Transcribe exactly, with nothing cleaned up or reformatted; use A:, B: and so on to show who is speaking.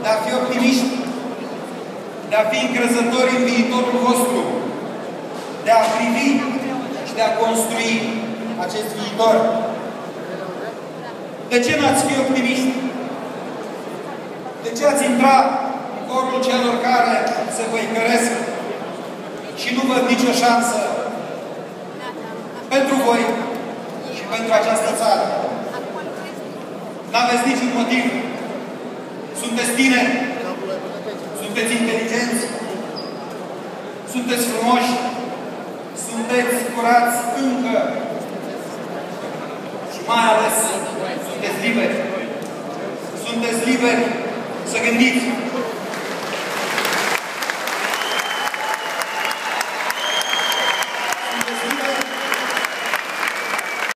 A: de a fi optimiști, de a fi încrezători în viitorul vostru, de a privi și de a construi acest viitor. De ce n-ați fi optimiști? De ce ați intra în corul celor care se văicăresc și nu văd nicio șansă pentru voi și pentru această țară? N-aveți niciun motiv. Sunteți tineri, sunteți inteligenți, sunteți frumoși, sunteți curați încă și mai ales sunteți liberi. Sunteți liberi să gândiți.